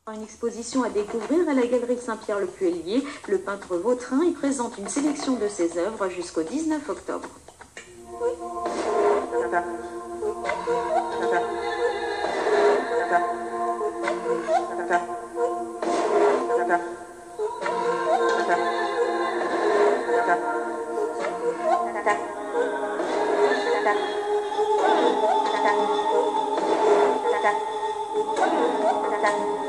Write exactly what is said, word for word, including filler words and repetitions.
Une exposition à découvrir à la Galerie Saint-Pierre-le-Puellier. Le peintre Vautrin y présente une sélection de ses œuvres jusqu'au dix-neuf octobre. Thank you.